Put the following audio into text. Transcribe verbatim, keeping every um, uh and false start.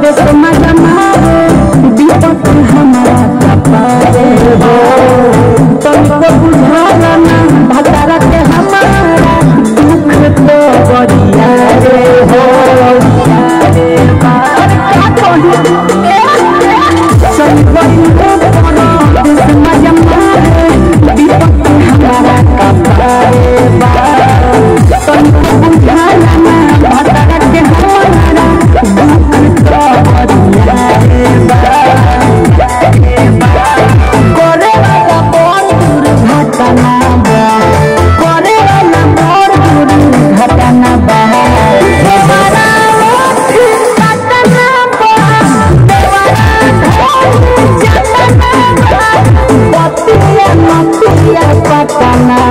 परदेश मजा मारे विपत हमारा कपारे हो तुमको बुझाला ना भतारा के हमारा दुख तो बरिया रे हो रे बार का कोनी सब बड़ी परदेश मजा मारे विपत हमारा कपारे तुमको बुझाला ना भतारा के हमारा दुख तो बरिया रे करे वाला बोल दुर्घटना करे वाला बोल दुर्घटना देवारा घटना देवारा जटना पतिया मतिया पटना